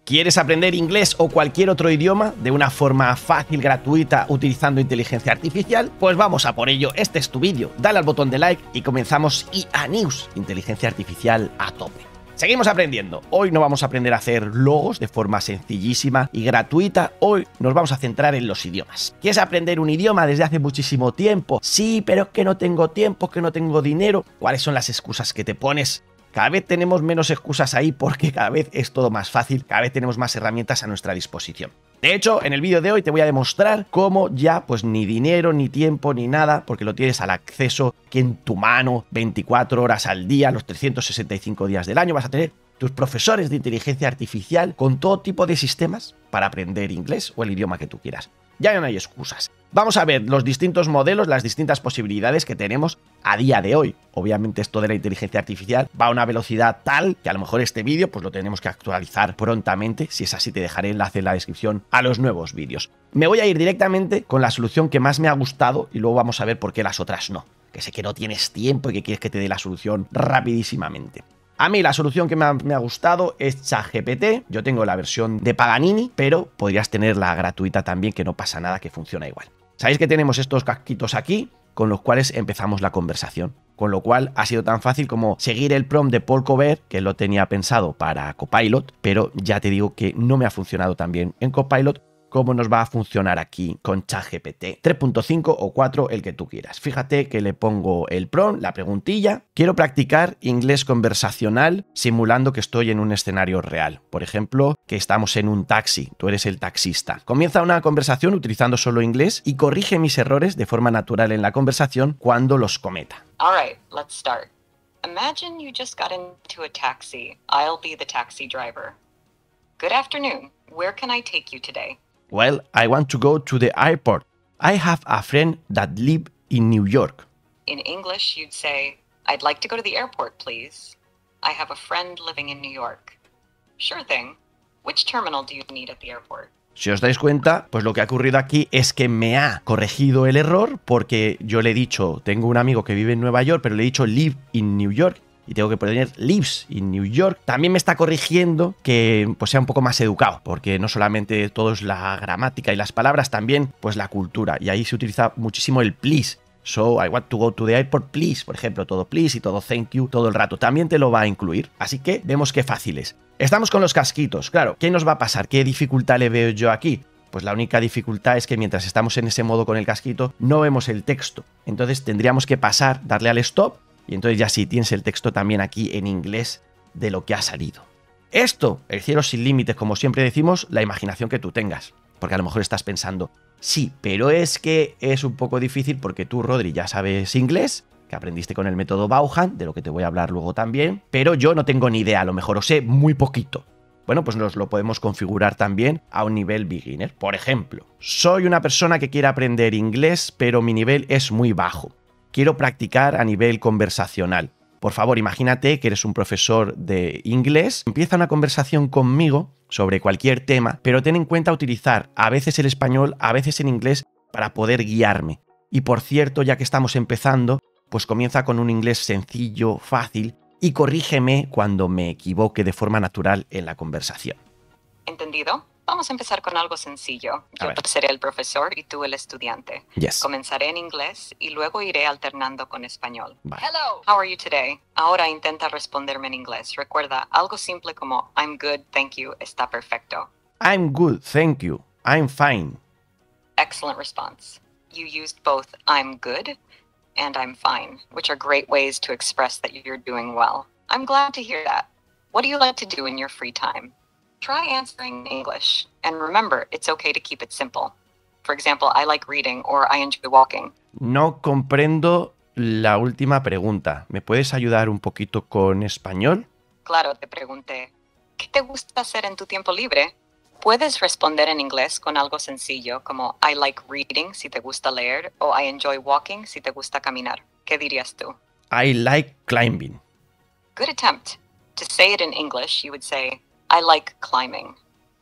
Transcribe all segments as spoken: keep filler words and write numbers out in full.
¿Quieres aprender inglés o cualquier otro idioma de una forma fácil, gratuita, utilizando inteligencia artificial? Pues vamos a por ello, este es tu vídeo, dale al botón de like y comenzamos I A News, inteligencia artificial a tope. Seguimos aprendiendo. Hoy no vamos a aprender a hacer logos de forma sencillísima y gratuita. Hoy nos vamos a centrar en los idiomas. ¿Quieres aprender un idioma desde hace muchísimo tiempo? Sí, pero es que no tengo tiempo, que no tengo dinero. ¿Cuáles son las excusas que te pones? Cada vez tenemos menos excusas ahí porque cada vez es todo más fácil, cada vez tenemos más herramientas a nuestra disposición. De hecho, en el vídeo de hoy te voy a demostrar cómo ya pues ni dinero, ni tiempo, ni nada, porque lo tienes al acceso aquí en tu mano, veinticuatro horas al día, los trescientos sesenta y cinco días del año, vas a tener tus profesores de inteligencia artificial con todo tipo de sistemas para aprender inglés o el idioma que tú quieras. Ya no hay excusas. Vamos a ver los distintos modelos, las distintas posibilidades que tenemos a día de hoy. Obviamente esto de la inteligencia artificial va a una velocidad tal que a lo mejor este vídeo pues lo tenemos que actualizar prontamente. Si es así, te dejaré enlace en la descripción a los nuevos vídeos. Me voy a ir directamente con la solución que más me ha gustado y luego vamos a ver por qué las otras no. Que sé que no tienes tiempo y que quieres que te dé la solución rapidísimamente. A mí la solución que me ha, me ha gustado es ChatGPT. Yo tengo la versión de Paganini, pero podrías tener la gratuita también, que no pasa nada, que funciona igual. Sabéis que tenemos estos casquitos aquí, con los cuales empezamos la conversación. Con lo cual ha sido tan fácil como seguir el prompt de Paul Colbert, que lo tenía pensado para Copilot, pero ya te digo que no me ha funcionado tan bien en Copilot cómo nos va a funcionar aquí con ChatGPT tres punto cinco o cuatro, el que tú quieras. Fíjate que le pongo el prompt, la preguntilla. Quiero practicar inglés conversacional simulando que estoy en un escenario real. Por ejemplo, que estamos en un taxi, tú eres el taxista. Comienza una conversación utilizando solo inglés y corrige mis errores de forma natural en la conversación cuando los cometa. All right, let's start. Imagine you just got into a taxi. I'll be the taxi driver. Good afternoon. Where can I take you today? Well, I want to go to the airport. I have a friend that lives in New York. In English, you'd say, I'd like to go to the airport, please. I have a friend living in New York. Sure thing. Which terminal do you need at the airport? Si os dais cuenta, pues lo que ha ocurrido aquí es que me ha corregido el error porque yo le he dicho, tengo un amigo que vive en Nueva York, pero le he dicho live in New York. Y tengo que poner lives in New York. También me está corrigiendo que pues sea un poco más educado, porque no solamente todo es la gramática y las palabras, también pues la cultura. Y ahí se utiliza muchísimo el please. So, I want to go to the airport, please. Por ejemplo, todo please y todo thank you todo el rato. También te lo va a incluir. Así que vemos qué fácil es. Estamos con los casquitos. Claro, ¿qué nos va a pasar? ¿Qué dificultad le veo yo aquí? Pues la única dificultad es que mientras estamos en ese modo con el casquito, no vemos el texto. Entonces tendríamos que pasar, darle al stop. Y entonces ya sí tienes el texto también aquí en inglés de lo que ha salido. Esto, el cielo sin límites, como siempre decimos, la imaginación que tú tengas. Porque a lo mejor estás pensando, sí, pero es que es un poco difícil porque tú, Rodri, ya sabes inglés, que aprendiste con el método Vaughan, de lo que te voy a hablar luego también, pero yo no tengo ni idea, a lo mejor o sé muy poquito. Bueno, pues nos lo podemos configurar también a un nivel beginner. Por ejemplo, soy una persona que quiere aprender inglés, pero mi nivel es muy bajo. Quiero practicar a nivel conversacional. Por favor, imagínate que eres un profesor de inglés, empieza una conversación conmigo sobre cualquier tema, pero ten en cuenta utilizar a veces el español, a veces en inglés, para poder guiarme. Y por cierto, ya que estamos empezando, pues comienza con un inglés sencillo, fácil, y corrígeme cuando me equivoque de forma natural en la conversación. ¿Entendido? Vamos a empezar con algo sencillo. Yo seré el profesor y tú el estudiante. Yes. Comenzaré en inglés y luego iré alternando con español. Vale. Hello, how are you today? Ahora intenta responderme en inglés. Recuerda, algo simple como I'm good, thank you, está perfecto. I'm good, thank you. I'm fine. Excellent response. You used both I'm good and I'm fine, which are great ways to express that you're doing well. I'm glad to hear that. What do you like to do in your free time? Try answering in English, and remember, it's okay to keep it simple. For example, I like reading or I enjoy walking. No comprendo la última pregunta. ¿Me puedes ayudar un poquito con español? Claro, te pregunté, ¿qué te gusta hacer en tu tiempo libre? Puedes responder en inglés con algo sencillo como I like reading si te gusta leer o I enjoy walking si te gusta caminar. ¿Qué dirías tú? I like climbing. Good attempt. To say it in English, you would say I like climbing.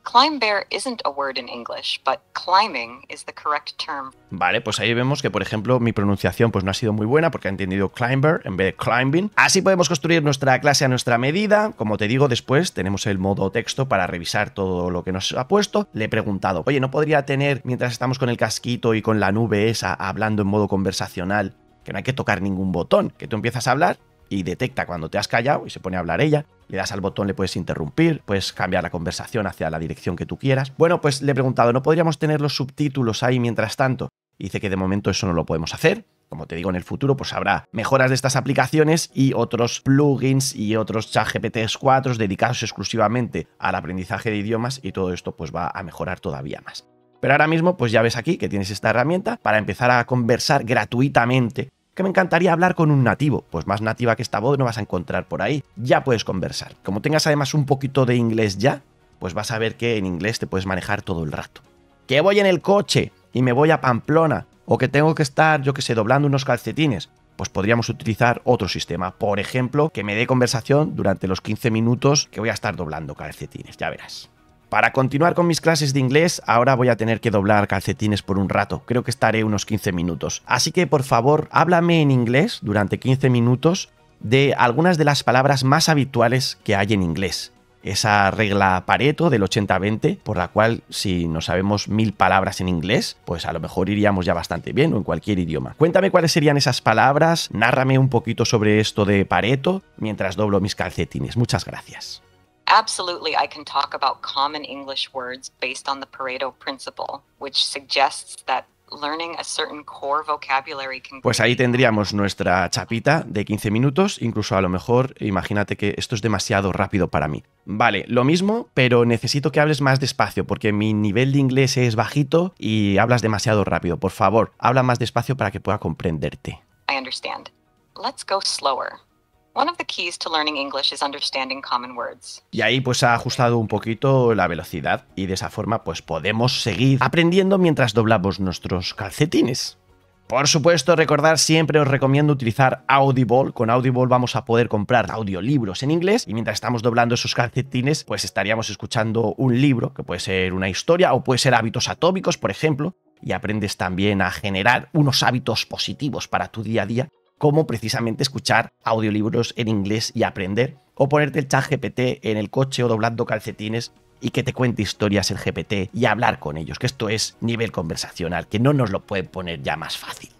Climb bear isn't a word in English, but climbing is the correct term. Vale, pues ahí vemos que, por ejemplo, mi pronunciación pues no ha sido muy buena porque ha entendido climber en vez de climbing. Así podemos construir nuestra clase a nuestra medida. Como te digo, después tenemos el modo texto para revisar todo lo que nos ha puesto. Le he preguntado, oye, ¿no podría tener, mientras estamos con el casquito y con la nube esa, hablando en modo conversacional, que no hay que tocar ningún botón, que tú empiezas a hablar y detecta cuando te has callado y se pone a hablar ella? Le das al botón, le puedes interrumpir, puedes cambiar la conversación hacia la dirección que tú quieras. Bueno, pues le he preguntado, ¿no podríamos tener los subtítulos ahí mientras tanto? Y dice que de momento eso no lo podemos hacer. Como te digo, en el futuro pues habrá mejoras de estas aplicaciones y otros plugins y otros ChatGPT cuatro dedicados exclusivamente al aprendizaje de idiomas, y todo esto pues va a mejorar todavía más. Pero ahora mismo pues ya ves aquí que tienes esta herramienta para empezar a conversar gratuitamente. Que me encantaría hablar con un nativo, pues más nativa que esta voz no vas a encontrar por ahí. Ya puedes conversar. Como tengas además un poquito de inglés ya, pues vas a ver que en inglés te puedes manejar todo el rato. Que voy en el coche y me voy a Pamplona, o que tengo que estar, yo que sé, doblando unos calcetines, pues podríamos utilizar otro sistema. Por ejemplo, que me dé conversación durante los quince minutos que voy a estar doblando calcetines, ya verás. Para continuar con mis clases de inglés, ahora voy a tener que doblar calcetines por un rato. Creo que estaré unos quince minutos. Así que, por favor, háblame en inglés durante quince minutos de algunas de las palabras más habituales que hay en inglés. Esa regla Pareto del ochenta veinte, por la cual si no sabemos mil palabras en inglés, pues a lo mejor iríamos ya bastante bien, o en cualquier idioma. Cuéntame cuáles serían esas palabras, nárrame un poquito sobre esto de Pareto mientras doblo mis calcetines. Muchas gracias. Absolutely, I can talk about common English words based on the Pareto principle, which suggests that learning a certain core vocabulary can... Pues ahí tendríamos nuestra chapita de quince minutos, incluso a lo mejor, imagínate que esto es demasiado rápido para mí. Vale, lo mismo, pero necesito que hables más despacio, porque mi nivel de inglés es bajito y hablas demasiado rápido. Por favor, habla más despacio para que pueda comprenderte. I understand. Let's go slower. One of the keys to learning English is understanding common words. Y ahí pues ha ajustado un poquito la velocidad y de esa forma pues podemos seguir aprendiendo mientras doblamos nuestros calcetines. Por supuesto, recordar, siempre os recomiendo utilizar Audible. Con Audible vamos a poder comprar audiolibros en inglés y mientras estamos doblando esos calcetines pues estaríamos escuchando un libro, que puede ser una historia o puede ser hábitos atómicos, por ejemplo, y aprendes también a generar unos hábitos positivos para tu día a día, como precisamente escuchar audiolibros en inglés y aprender, o ponerte el ChatGPT en el coche o doblando calcetines y que te cuente historias el G P T y hablar con ellos, que esto es nivel conversacional, que no nos lo pueden poner ya más fácil.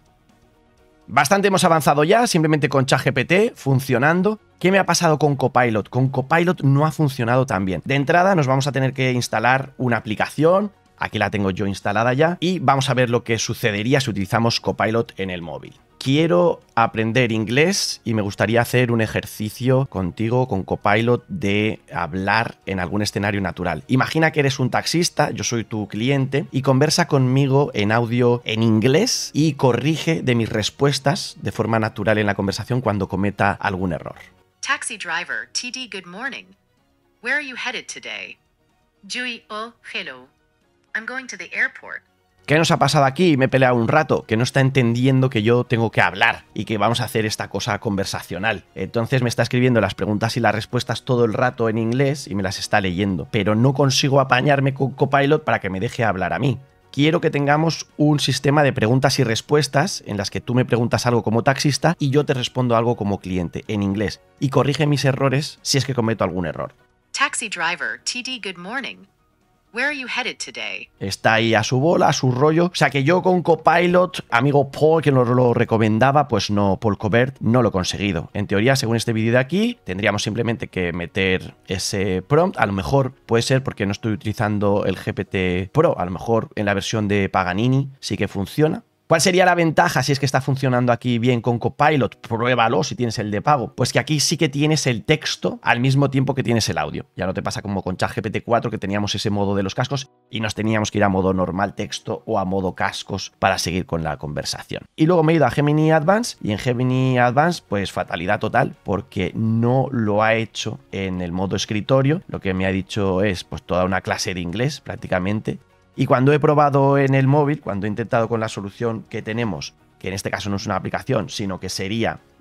Bastante hemos avanzado ya, simplemente con ChatGPT funcionando. ¿Qué me ha pasado con Copilot? Con Copilot no ha funcionado tan bien. De entrada nos vamos a tener que instalar una aplicación, aquí la tengo yo instalada ya, y vamos a ver lo que sucedería si utilizamos Copilot en el móvil. Quiero aprender inglés y me gustaría hacer un ejercicio contigo, con Copilot, de hablar en algún escenario natural. Imagina que eres un taxista, yo soy tu cliente, y conversa conmigo en audio en inglés y corrige de mis respuestas de forma natural en la conversación cuando cometa algún error. Taxi driver, T D, good morning. Where are you headed today? Jui, oh, hello. I'm going to the airport. ¿Qué nos ha pasado aquí? Me he peleado un rato, que no está entendiendo que yo tengo que hablar y que vamos a hacer esta cosa conversacional. Entonces me está escribiendo las preguntas y las respuestas todo el rato en inglés y me las está leyendo, pero no consigo apañarme con Copilot para que me deje hablar a mí. Quiero que tengamos un sistema de preguntas y respuestas en las que tú me preguntas algo como taxista y yo te respondo algo como cliente en inglés, y corrige mis errores si es que cometo algún error. Taxi driver, T D, good morning. Where are you headed today? Está ahí a su bola, a su rollo. O sea que yo con Copilot, amigo Paul, que nos lo recomendaba, pues no, Paul Cobert, no lo he conseguido. En teoría, según este vídeo de aquí, tendríamos simplemente que meter ese prompt. A lo mejor puede ser porque no estoy utilizando el G P T Pro. A lo mejor en la versión de Paganini sí que funciona. ¿Cuál sería la ventaja si es que está funcionando aquí bien con Copilot? Pruébalo si tienes el de pago. Pues que aquí sí que tienes el texto al mismo tiempo que tienes el audio. Ya no te pasa como con ChatGPT cuatro, que teníamos ese modo de los cascos y nos teníamos que ir a modo normal texto o a modo cascos para seguir con la conversación. Y luego me he ido a Gemini Advanced, y en Gemini Advanced pues fatalidad total, porque no lo ha hecho en el modo escritorio. Lo que me ha dicho es pues toda una clase de inglés prácticamente. Y cuando he probado en el móvil, cuando he intentado con la solución que tenemos, que en este caso no es una aplicación, sino que sería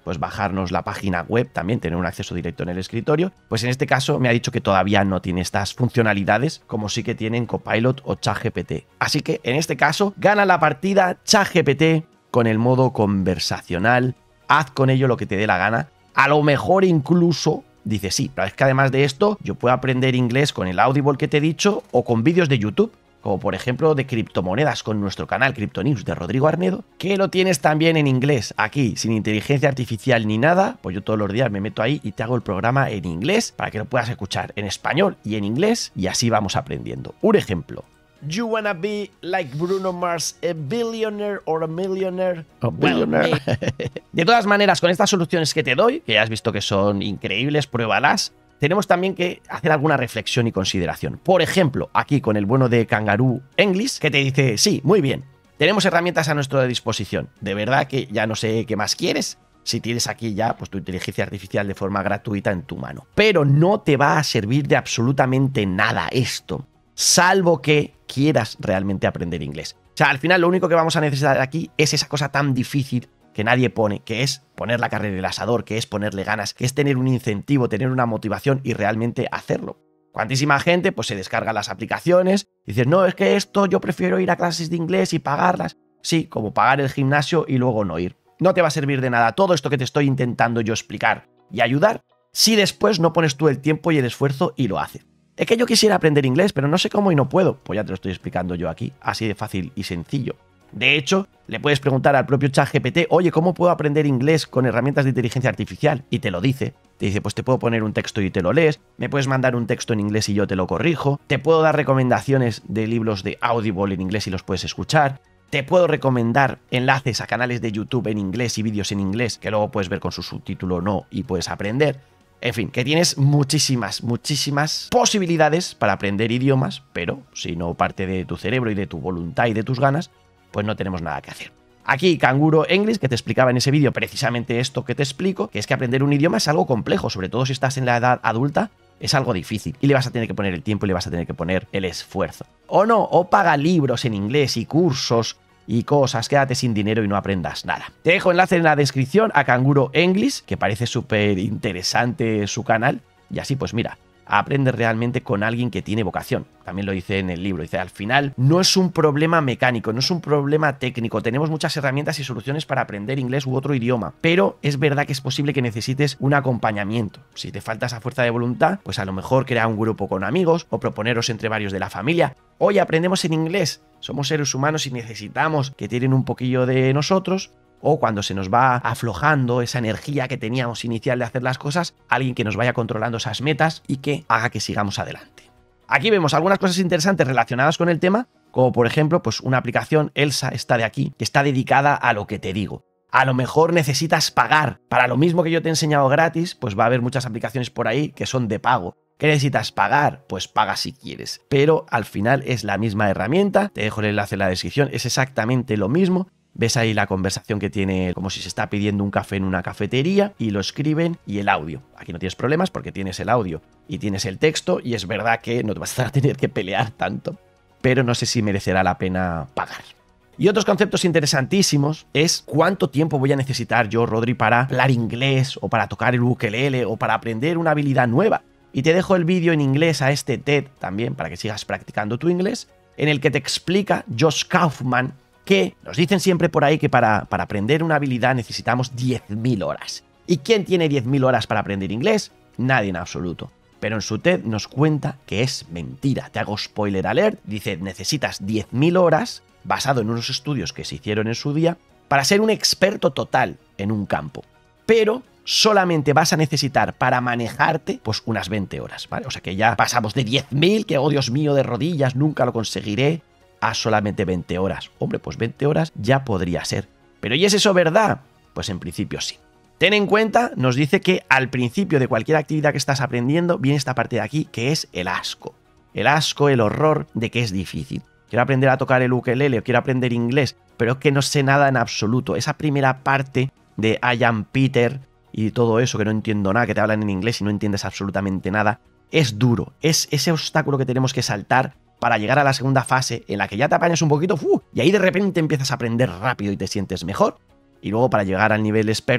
pues bajarnos la página web, también tener un acceso directo en el escritorio, pues en este caso me ha dicho que todavía no tiene estas funcionalidades como sí que tienen Copilot o ChatGPT. Así que en este caso gana la partida ChatGPT con el modo conversacional, haz con ello lo que te dé la gana, a lo mejor incluso dice sí, pero es que además de esto yo puedo aprender inglés con el Audible que te he dicho o con vídeos de YouTube, como por ejemplo de criptomonedas con nuestro canal Crypto News de Rodrigo Arnedo, que lo tienes también en inglés, aquí, sin inteligencia artificial ni nada, pues yo todos los días me meto ahí y te hago el programa en inglés para que lo puedas escuchar en español y en inglés y así vamos aprendiendo. Un ejemplo. You wanna be like Bruno Mars, a billionaire or a millionaire? A billionaire. Well, de todas maneras, con estas soluciones que te doy, que ya has visto que son increíbles, pruébalas, tenemos también que hacer alguna reflexión y consideración. Por ejemplo, aquí con el bueno de Kangaroo English, que te dice, sí, muy bien, tenemos herramientas a nuestra disposición. De verdad que ya no sé qué más quieres, si tienes aquí ya pues, tu inteligencia artificial de forma gratuita en tu mano. Pero no te va a servir de absolutamente nada esto, salvo que quieras realmente aprender inglés. O sea, al final lo único que vamos a necesitar aquí es esa cosa tan difícil que nadie pone, que es poner la carne en el asador, que es ponerle ganas, que es tener un incentivo, tener una motivación y realmente hacerlo. Cuantísima gente pues se descarga las aplicaciones y dice, no, es que esto yo prefiero ir a clases de inglés y pagarlas. Sí, como pagar el gimnasio y luego no ir. No te va a servir de nada todo esto que te estoy intentando yo explicar y ayudar si después no pones tú el tiempo y el esfuerzo y lo haces. Es que yo quisiera aprender inglés, pero no sé cómo y no puedo. Pues ya te lo estoy explicando yo aquí, así de fácil y sencillo. De hecho, le puedes preguntar al propio ChatGPT, oye, ¿cómo puedo aprender inglés con herramientas de inteligencia artificial? Y te lo dice. Te dice, pues te puedo poner un texto y te lo lees, me puedes mandar un texto en inglés y yo te lo corrijo, te puedo dar recomendaciones de libros de Audible en inglés y los puedes escuchar, te puedo recomendar enlaces a canales de YouTube en inglés y vídeos en inglés que luego puedes ver con su subtítulo o no y puedes aprender. En fin, que tienes muchísimas, muchísimas posibilidades para aprender idiomas, pero si no parte de tu cerebro y de tu voluntad y de tus ganas, pues no tenemos nada que hacer. Aquí Kangaroo English, que te explicaba en ese vídeo precisamente esto que te explico, que es que aprender un idioma es algo complejo, sobre todo si estás en la edad adulta, es algo difícil y le vas a tener que poner el tiempo y le vas a tener que poner el esfuerzo. O no, o paga libros en inglés y cursos y cosas, quédate sin dinero y no aprendas nada. Te dejo enlace en la descripción a Kangaroo English, que parece súper interesante su canal, y así pues mira, aprende realmente con alguien que tiene vocación. También lo dice en el libro, dice, al final no es un problema mecánico, no es un problema técnico, tenemos muchas herramientas y soluciones para aprender inglés u otro idioma, pero es verdad que es posible que necesites un acompañamiento. Si te falta esa fuerza de voluntad, pues a lo mejor crear un grupo con amigos o proponeros entre varios de la familia. Oye, aprendemos en inglés, somos seres humanos y necesitamos que tienen un poquillo de nosotros. O cuando se nos va aflojando esa energía que teníamos inicial de hacer las cosas, alguien que nos vaya controlando esas metas y que haga que sigamos adelante. Aquí vemos algunas cosas interesantes relacionadas con el tema, como por ejemplo, pues una aplicación, Elsa, esta de aquí, que está dedicada a lo que te digo. A lo mejor necesitas pagar. Para lo mismo que yo te he enseñado gratis, pues va a haber muchas aplicaciones por ahí que son de pago. ¿Qué necesitas pagar? Pues paga si quieres. Pero al final es la misma herramienta, te dejo el enlace en la descripción, es exactamente lo mismo. Ves ahí la conversación que tiene, como si se está pidiendo un café en una cafetería y lo escriben y el audio. Aquí no tienes problemas porque tienes el audio y tienes el texto y es verdad que no te vas a tener que pelear tanto, pero no sé si merecerá la pena pagar. Y otros conceptos interesantísimos es cuánto tiempo voy a necesitar yo, Rodri, para hablar inglés o para tocar el ukelele o para aprender una habilidad nueva. Y te dejo el vídeo en inglés a este TED también para que sigas practicando tu inglés, en el que te explica Josh Kaufman que nos dicen siempre por ahí que para, para aprender una habilidad necesitamos diez mil horas. ¿Y quién tiene diez mil horas para aprender inglés? Nadie en absoluto. Pero en su TED nos cuenta que es mentira. Te hago spoiler alert. Dice, necesitas diez mil horas, basado en unos estudios que se hicieron en su día, para ser un experto total en un campo. Pero solamente vas a necesitar para manejarte pues unas veinte horas, ¿vale? O sea que ya pasamos de diez mil, que oh Dios mío, de rodillas, nunca lo conseguiré, a solamente veinte horas. Hombre, pues veinte horas ya podría ser. ¿Pero y es eso verdad? Pues en principio sí. Ten en cuenta, nos dice que al principio de cualquier actividad que estás aprendiendo viene esta parte de aquí, que es el asco. El asco, el horror de que es difícil. Quiero aprender a tocar el ukelele o quiero aprender inglés, pero es que no sé nada en absoluto. Esa primera parte de I am Peter y todo eso, que no entiendo nada, que te hablan en inglés y no entiendes absolutamente nada, es duro. Es ese obstáculo que tenemos que saltar para llegar a la segunda fase en la que ya te apañas un poquito ¡fu! Y ahí de repente empiezas a aprender rápido y te sientes mejor. Y luego para llegar al nivel experto,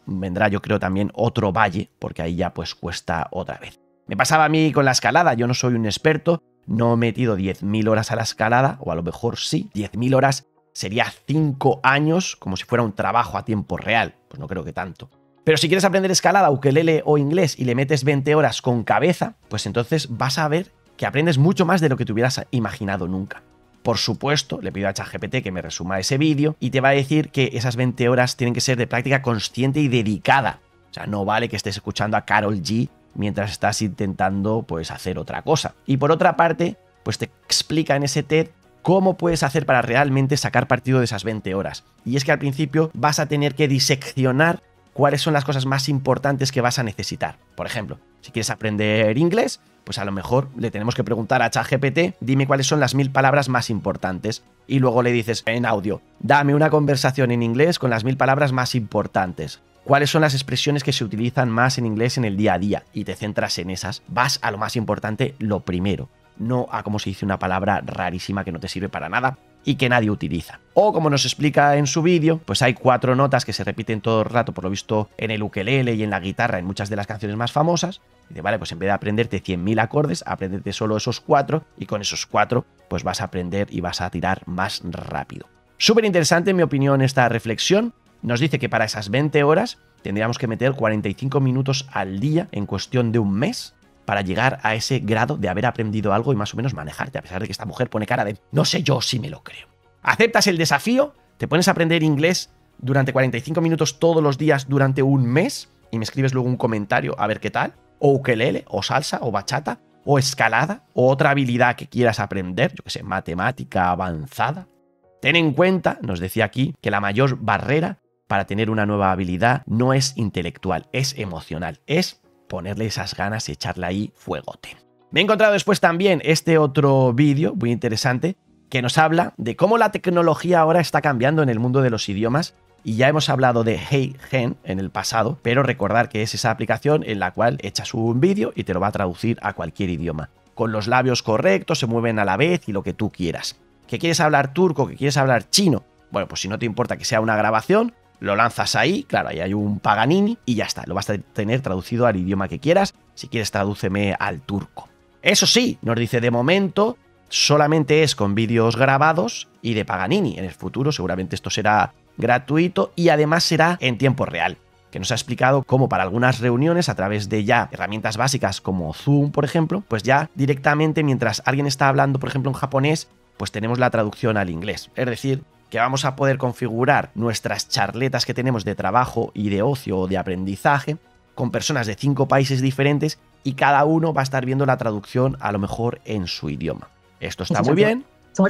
vendrá yo creo también otro valle, porque ahí ya pues cuesta otra vez. Me pasaba a mí con la escalada, yo no soy un experto, no he metido diez mil horas a la escalada, o a lo mejor sí, diez mil horas sería cinco años, como si fuera un trabajo a tiempo real, pues no creo que tanto. Pero si quieres aprender escalada, ukelele o inglés y le metes veinte horas con cabeza, pues entonces vas a ver que aprendes mucho más de lo que te hubieras imaginado nunca. Por supuesto, le pido a ChatGPT que me resuma ese vídeo y te va a decir que esas veinte horas tienen que ser de práctica consciente y dedicada. O sea, no vale que estés escuchando a Karol G mientras estás intentando pues hacer otra cosa. Y por otra parte, pues te explica en ese TED cómo puedes hacer para realmente sacar partido de esas veinte horas. Y es que al principio vas a tener que diseccionar cuáles son las cosas más importantes que vas a necesitar. Por ejemplo, si quieres aprender inglés, pues a lo mejor le tenemos que preguntar a ChatGPT, dime cuáles son las mil palabras más importantes. Y luego le dices en audio, dame una conversación en inglés con las mil palabras más importantes. ¿Cuáles son las expresiones que se utilizan más en inglés en el día a día? Y te centras en esas. Vas a lo más importante, lo primero. No a cómo se dice una palabra rarísima que no te sirve para nada y que nadie utiliza. O como nos explica en su vídeo, pues hay cuatro notas que se repiten todo el rato, por lo visto en el ukelele y en la guitarra en muchas de las canciones más famosas. Y de vale, pues en vez de aprenderte cien mil acordes, apréndete solo esos cuatro y con esos cuatro pues vas a aprender y vas a tirar más rápido. Súper interesante en mi opinión esta reflexión. Nos dice que para esas veinte horas tendríamos que meter cuarenta y cinco minutos al día en cuestión de un mes para llegar a ese grado de haber aprendido algo y más o menos manejarte, a pesar de que esta mujer pone cara de no sé yo si me lo creo. ¿Aceptas el desafío? ¿Te pones a aprender inglés durante cuarenta y cinco minutos todos los días durante un mes? Y me escribes luego un comentario a ver qué tal. O ukelele, o salsa, o bachata, o escalada, o otra habilidad que quieras aprender, yo que sé, matemática avanzada. Ten en cuenta, nos decía aquí, que la mayor barrera para tener una nueva habilidad no es intelectual, es emocional, es ponerle esas ganas y echarle ahí fuegote. Me he encontrado después también este otro vídeo muy interesante que nos habla de cómo la tecnología ahora está cambiando en el mundo de los idiomas y ya hemos hablado de HeyGen en el pasado, pero recordar que es esa aplicación en la cual echas un vídeo y te lo va a traducir a cualquier idioma. Con los labios correctos, se mueven a la vez y lo que tú quieras. ¿Que quieres hablar turco? ¿Que quieres hablar chino? Bueno, pues si no te importa que sea una grabación, lo lanzas ahí, claro, ahí hay un Paganini y ya está, lo vas a tener traducido al idioma que quieras. Si quieres, tradúceme al turco. Eso sí, nos dice de momento, solamente es con vídeos grabados y de Paganini. En el futuro seguramente esto será gratuito y además será en tiempo real. Que nos ha explicado cómo para algunas reuniones, a través de ya herramientas básicas como Zoom, por ejemplo, pues ya directamente mientras alguien está hablando, por ejemplo, en japonés, pues tenemos la traducción al inglés. Es decir, que vamos a poder configurar nuestras charletas que tenemos de trabajo y de ocio o de aprendizaje con personas de cinco países diferentes y cada uno va a estar viendo la traducción a lo mejor en su idioma. Esto está muy bien.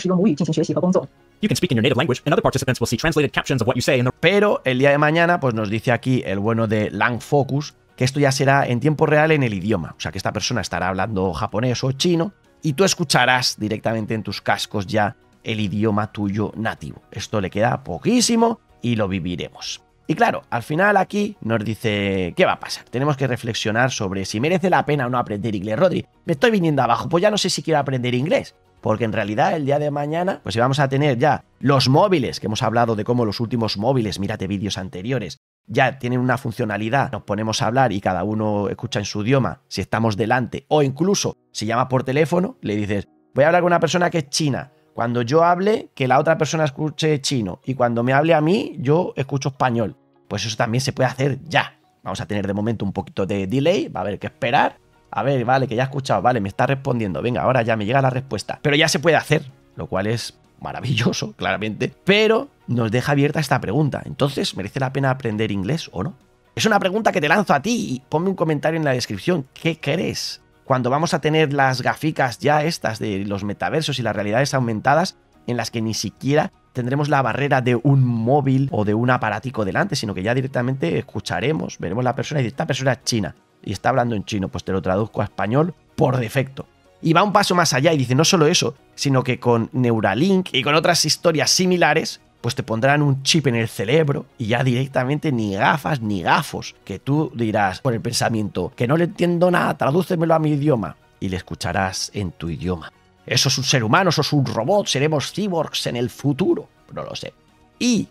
You can speak in your native language, and other participants will see translated captions of what you say in the... Pero el día de mañana, pues nos dice aquí el bueno de Langfocus que esto ya será en tiempo real en el idioma. O sea, que esta persona estará hablando japonés o chino y tú escucharás directamente en tus cascos ya el idioma tuyo nativo. Esto le queda poquísimo y lo viviremos. Y claro, al final aquí nos dice, ¿qué va a pasar? Tenemos que reflexionar sobre si merece la pena o no aprender inglés. Rodri, me estoy viniendo abajo, pues ya no sé si quiero aprender inglés. Porque en realidad el día de mañana, pues si vamos a tener ya los móviles, que hemos hablado de cómo los últimos móviles, mírate vídeos anteriores, ya tienen una funcionalidad, nos ponemos a hablar y cada uno escucha en su idioma si estamos delante, o incluso si llama por teléfono, le dices, voy a hablar con una persona que es china. Cuando yo hable, que la otra persona escuche chino. Y cuando me hable a mí, yo escucho español. Pues eso también se puede hacer ya. Vamos a tener de momento un poquito de delay, va a haber que esperar. A ver, vale, que ya he escuchado, vale, me está respondiendo. Venga, ahora ya me llega la respuesta. Pero ya se puede hacer, lo cual es maravilloso, claramente. Pero nos deja abierta esta pregunta. Entonces, ¿merece la pena aprender inglés o no? Es una pregunta que te lanzo a ti y ponme un comentario en la descripción. ¿Qué crees? Cuando vamos a tener las gaficas ya estas de los metaversos y las realidades aumentadas, en las que ni siquiera tendremos la barrera de un móvil o de un aparatico delante, sino que ya directamente escucharemos, veremos la persona y dice, esta persona es china y está hablando en chino, pues te lo traduzco a español por defecto. Y va un paso más allá y dice no solo eso, sino que con Neuralink y con otras historias similares, pues te pondrán un chip en el cerebro y ya directamente ni gafas ni gafos, que tú dirás por el pensamiento, que no le entiendo nada, tradúcemelo a mi idioma, y le escucharás en tu idioma. ¿Eso es un ser humano? ¿Eso es un robot? ¿Seremos cyborgs en el futuro? No lo sé. Y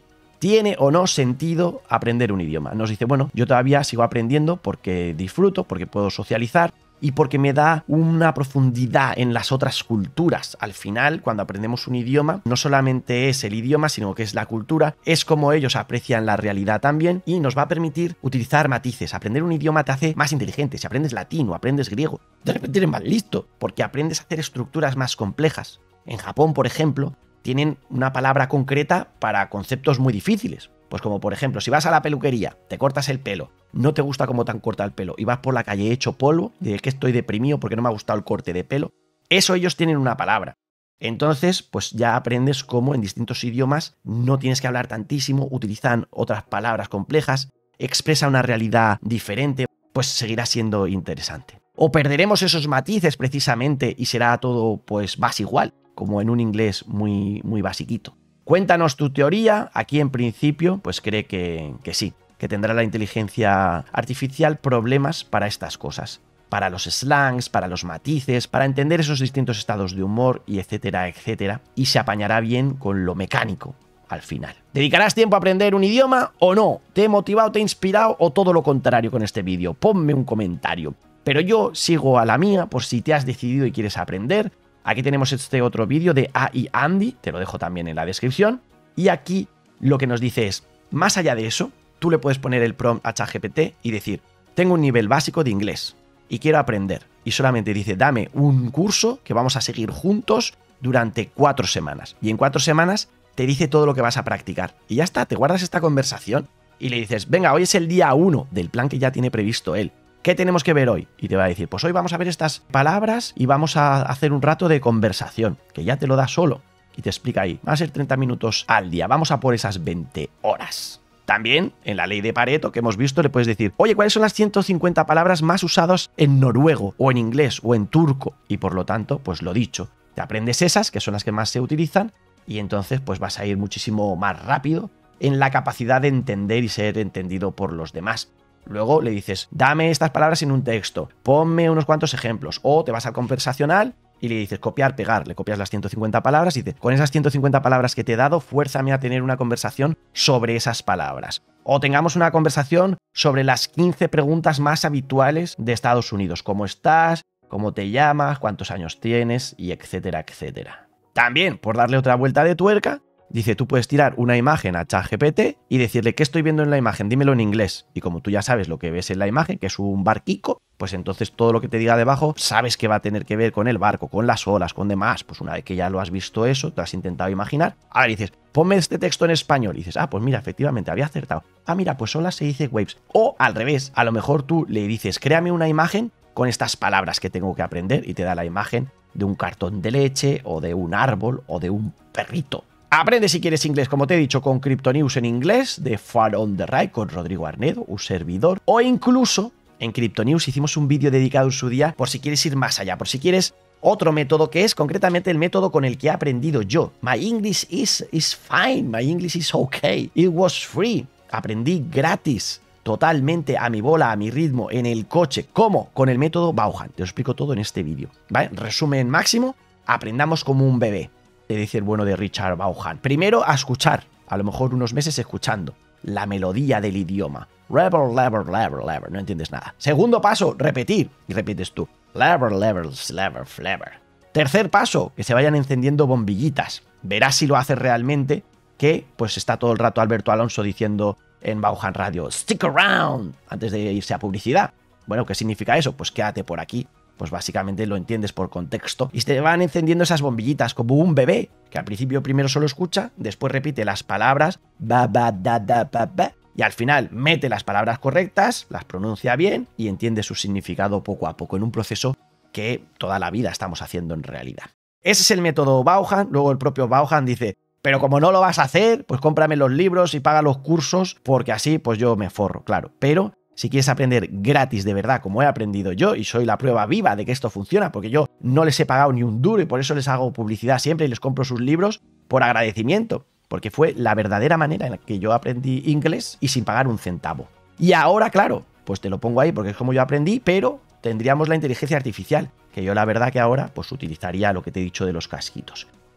¿Tiene o no sentido aprender un idioma? Nos dice, bueno, yo todavía sigo aprendiendo porque disfruto, porque puedo socializar y porque me da una profundidad en las otras culturas. Al final, cuando aprendemos un idioma, no solamente es el idioma, sino que es la cultura, es como ellos aprecian la realidad también y nos va a permitir utilizar matices. Aprender un idioma te hace más inteligente. Si aprendes latino, aprendes griego, de repente eres más listo, porque aprendes a hacer estructuras más complejas. En Japón, por ejemplo, tienen una palabra concreta para conceptos muy difíciles. Pues como por ejemplo, si vas a la peluquería, te cortas el pelo, no te gusta cómo te han cortado el pelo y vas por la calle hecho polvo, de que estoy deprimido porque no me ha gustado el corte de pelo, eso ellos tienen una palabra. Entonces, pues ya aprendes cómo en distintos idiomas no tienes que hablar tantísimo, utilizan otras palabras complejas, expresa una realidad diferente, pues seguirá siendo interesante. O perderemos esos matices precisamente y será todo pues más igual, como en un inglés muy, muy basiquito. Cuéntanos tu teoría. Aquí en principio pues cree que, que sí, que tendrá la inteligencia artificial problemas para estas cosas, para los slangs, para los matices, para entender esos distintos estados de humor y etcétera, etcétera, y se apañará bien con lo mecánico al final. ¿Dedicarás tiempo a aprender un idioma o no? ¿Te he motivado, te he inspirado o todo lo contrario con este vídeo? Ponme un comentario. Pero yo sigo a la mía por si te has decidido y quieres aprender. Aquí tenemos este otro vídeo de A I Andy, te lo dejo también en la descripción. Y aquí lo que nos dice es, más allá de eso, tú le puedes poner el prompt a ChatGPT y decir, tengo un nivel básico de inglés y quiero aprender. Y solamente dice, dame un curso que vamos a seguir juntos durante cuatro semanas. Y en cuatro semanas te dice todo lo que vas a practicar. Y ya está, te guardas esta conversación y le dices, venga, hoy es el día uno del plan que ya tiene previsto él. ¿Qué tenemos que ver hoy? Y te va a decir, pues hoy vamos a ver estas palabras y vamos a hacer un rato de conversación, que ya te lo da solo. Y te explica ahí, va a ser treinta minutos al día, vamos a por esas veinte horas. También, en la ley de Pareto que hemos visto, le puedes decir, oye, ¿cuáles son las ciento cincuenta palabras más usadas en noruego, o en inglés, o en turco? Y por lo tanto, pues lo dicho, te aprendes esas, que son las que más se utilizan, y entonces pues vas a ir muchísimo más rápido en la capacidad de entender y ser entendido por los demás. Luego le dices, dame estas palabras en un texto, ponme unos cuantos ejemplos, o te vas al conversacional y le dices copiar, pegar, le copias las ciento cincuenta palabras y dices, con esas ciento cincuenta palabras que te he dado, fuérzame a tener una conversación sobre esas palabras. O tengamos una conversación sobre las quince preguntas más habituales de Estados Unidos, ¿cómo estás? ¿Cómo te llamas? ¿Cuántos años tienes? Y etcétera, etcétera. También, por darle otra vuelta de tuerca, dice, tú puedes tirar una imagen a ChatGPT y decirle, ¿qué estoy viendo en la imagen? Dímelo en inglés. Y como tú ya sabes lo que ves en la imagen, que es un barquico, pues entonces todo lo que te diga debajo sabes que va a tener que ver con el barco, con las olas, con demás. Pues una vez que ya lo has visto eso, te has intentado imaginar, ahora dices, ponme este texto en español. Y dices, ah, pues mira, efectivamente, había acertado. Ah, mira, pues olas se dice waves. O al revés, a lo mejor tú le dices, créame una imagen con estas palabras que tengo que aprender y te da la imagen de un cartón de leche o de un árbol o de un perrito. Aprende si quieres inglés, como te he dicho, con CryptoNews en inglés, de Far on the Right, con Rodrigo Arnedo, un servidor. O incluso, en CryptoNews hicimos un vídeo dedicado en su día por si quieres ir más allá, por si quieres otro método, que es concretamente el método con el que he aprendido yo. My English is, is fine, my English is okay, it was free. Aprendí gratis, totalmente a mi bola, a mi ritmo, en el coche. ¿Cómo? Con el método Vaughan. Te lo explico todo en este vídeo, ¿vale? Resumen máximo, aprendamos como un bebé. Te dice el bueno de Richard Vaughan. Primero a escuchar, a lo mejor unos meses escuchando la melodía del idioma. Lever, lever, lever, lever, no entiendes nada. Segundo paso, repetir, y repites tú. Lever, lever, lever, lever. Tercer paso, que se vayan encendiendo bombillitas. Verás si lo haces realmente, que pues está todo el rato Alberto Alonso diciendo en Vaughan Radio, stick around, antes de irse a publicidad. Bueno, ¿qué significa eso? Pues quédate por aquí. Pues básicamente lo entiendes por contexto y te van encendiendo esas bombillitas como un bebé que al principio primero solo escucha, después repite las palabras ba, ba, da, da, ba, ba, y al final mete las palabras correctas, las pronuncia bien y entiende su significado poco a poco en un proceso que toda la vida estamos haciendo en realidad. Ese es el método Vaughan. Luego el propio Vaughan dice, pero como no lo vas a hacer, pues cómprame los libros y paga los cursos porque así pues yo me forro, claro, pero si quieres aprender gratis de verdad, como he aprendido yo, y soy la prueba viva de que esto funciona, porque yo no les he pagado ni un duro y por eso les hago publicidad siempre y les compro sus libros por agradecimiento, porque fue la verdadera manera en la que yo aprendí inglés y sin pagar un centavo. Y ahora, claro, pues te lo pongo ahí porque es como yo aprendí, pero tendríamos la inteligencia artificial, que yo la verdad que ahora pues utilizaría lo que te he dicho de los casquitos.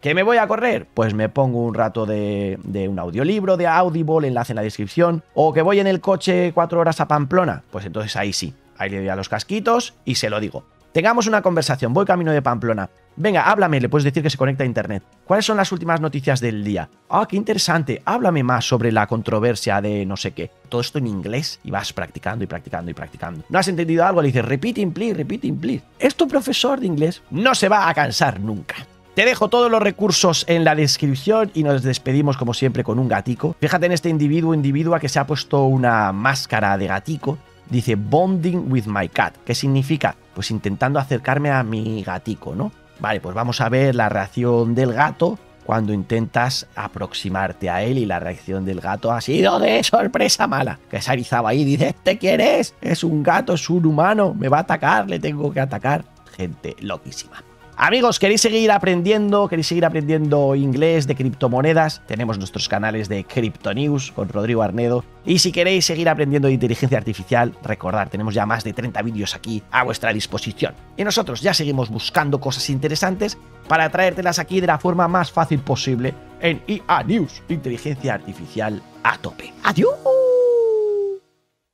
¿Que me voy a correr? Pues me pongo un rato de, de un audiolibro, de Audible, enlace en la descripción. ¿O que voy en el coche cuatro horas a Pamplona? Pues entonces ahí sí, ahí le doy a los casquitos y se lo digo. Tengamos una conversación, voy camino de Pamplona. Venga, háblame, le puedes decir que se conecta a internet. ¿Cuáles son las últimas noticias del día? Ah, qué interesante, háblame más sobre la controversia de no sé qué. Todo esto en inglés y vas practicando y practicando y practicando. ¿No has entendido algo? Le dices, repeating please, repeating please. Es tu profesor de inglés. No se va a cansar nunca. Te dejo todos los recursos en la descripción y nos despedimos como siempre con un gatico. Fíjate en este individuo individua que se ha puesto una máscara de gatico. Dice bonding with my cat. ¿Qué significa? Pues intentando acercarme a mi gatico, ¿no? Vale, pues vamos a ver la reacción del gato cuando intentas aproximarte a él y la reacción del gato ha sido de sorpresa mala. Que se ha erizado ahí y dice, ¿este quién es? Es un gato, es un humano, me va a atacar, le tengo que atacar. Gente loquísima. Amigos, ¿queréis seguir aprendiendo? ¿Queréis seguir aprendiendo inglés de criptomonedas? Tenemos nuestros canales de Crypto News con Rodrigo Arnedo. Y si queréis seguir aprendiendo de inteligencia artificial, recordad, tenemos ya más de treinta vídeos aquí a vuestra disposición. Y nosotros ya seguimos buscando cosas interesantes para traértelas aquí de la forma más fácil posible en I A News, inteligencia artificial a tope. ¡Adiós!